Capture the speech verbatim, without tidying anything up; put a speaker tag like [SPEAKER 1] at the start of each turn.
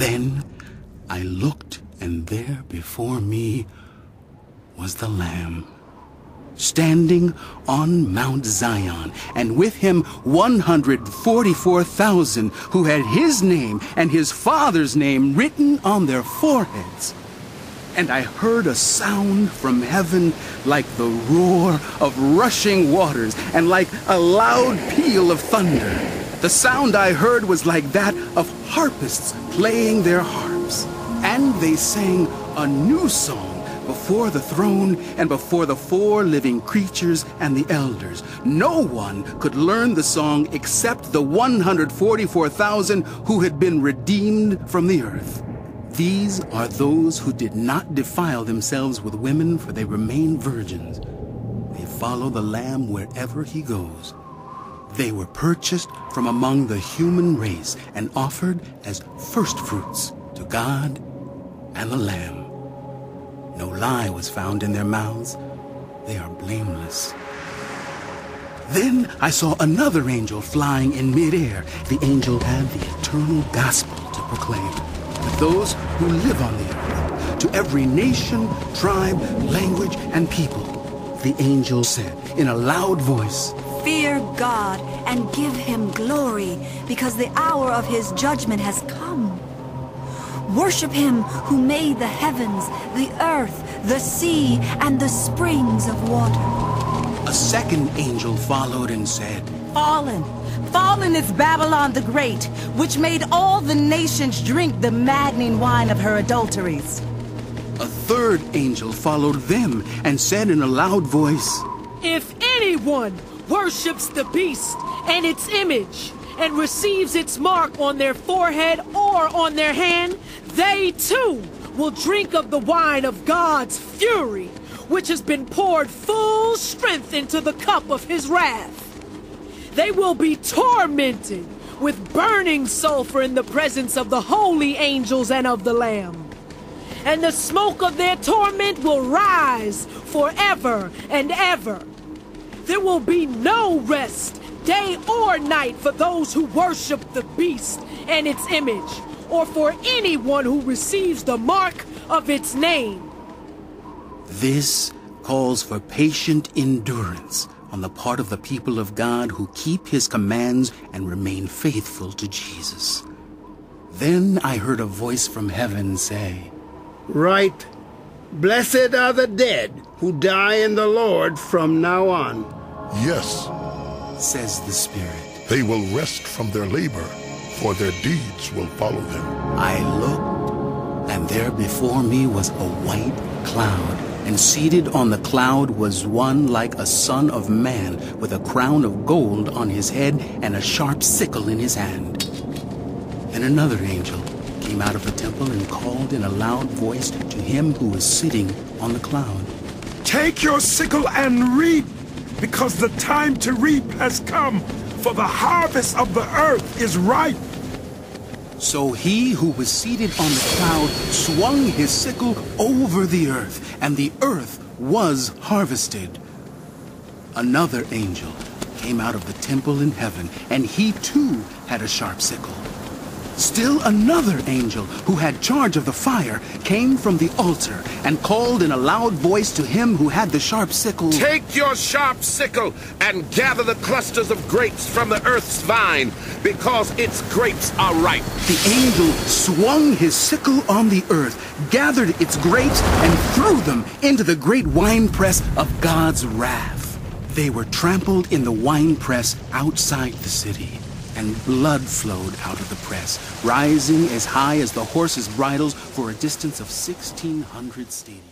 [SPEAKER 1] Then I looked, and there before me was the Lamb, standing on Mount Zion, and with him one hundred forty-four thousand who had his name and his Father's name written on their foreheads. And I heard a sound from heaven like the roar of rushing waters and like a loud peal of thunder. The sound I heard was like that of harpists playing their harps. And they sang a new song before the throne and before the four living creatures and the elders. No one could learn the song except the one hundred forty-four thousand who had been redeemed from the earth. These are those who did not defile themselves with women, for they remain virgins. They follow the Lamb wherever he goes. They were purchased from among the human race and offered as firstfruits to God and the Lamb. No lie was found in their mouths. They are blameless. Then I saw another angel flying in midair. The angel had the eternal gospel to proclaim to those who live on the earth, to every nation, tribe, language, and people. The angel said in a loud voice,
[SPEAKER 2] "Fear God and give him glory, because the hour of his judgment has come. Worship him who made the heavens, the earth, the sea, and the springs of water."
[SPEAKER 1] A second angel followed and said,
[SPEAKER 3] Fallen, fallen is Babylon the Great, which made all the nations drink the maddening wine of her adulteries.
[SPEAKER 1] A third angel followed them and said in a loud voice,
[SPEAKER 4] "If anyone worships the beast and its image and receives its mark on their forehead or on their hand, they too will drink of the wine of God's fury, which has been poured full strength into the cup of his wrath. They will be tormented with burning sulfur in the presence of the holy angels and of the Lamb. And the smoke of their torment will rise forever and ever. There will be no rest, day or night, for those who worship the beast and its image, or for anyone who receives the mark of its name."
[SPEAKER 1] This calls for patient endurance on the part of the people of God who keep his commands and remain faithful to Jesus. Then I heard a voice from heaven say,
[SPEAKER 5] "Write, blessed are the dead who die in the Lord from now on."
[SPEAKER 6] Yes,
[SPEAKER 1] says the Spirit.
[SPEAKER 6] they will rest from their labor, for their deeds will follow them.
[SPEAKER 1] I looked, and there before me was a white cloud, and seated on the cloud was one like a son of man, with a crown of gold on his head and a sharp sickle in his hand. And another angel came out of the temple and called in a loud voice to him who was sitting on the cloud,
[SPEAKER 7] "Take your sickle and reap, because the time to reap has come, for the harvest of the earth is ripe."
[SPEAKER 1] So he who was seated on the cloud swung his sickle over the earth, and the earth was harvested. Another angel came out of the temple in heaven, and he too had a sharp sickle. Still another angel, who had charge of the fire, came from the altar and called in a loud voice to him who had the sharp sickle,
[SPEAKER 8] "Take your sharp sickle and gather the clusters of grapes from the earth's vine, because its grapes are ripe."
[SPEAKER 1] The angel swung his sickle on the earth, gathered its grapes, and threw them into the great winepress of God's wrath. They were trampled in the winepress outside the city, and blood flowed out of the press, rising as high as the horses' bridles for a distance of sixteen hundred stadia.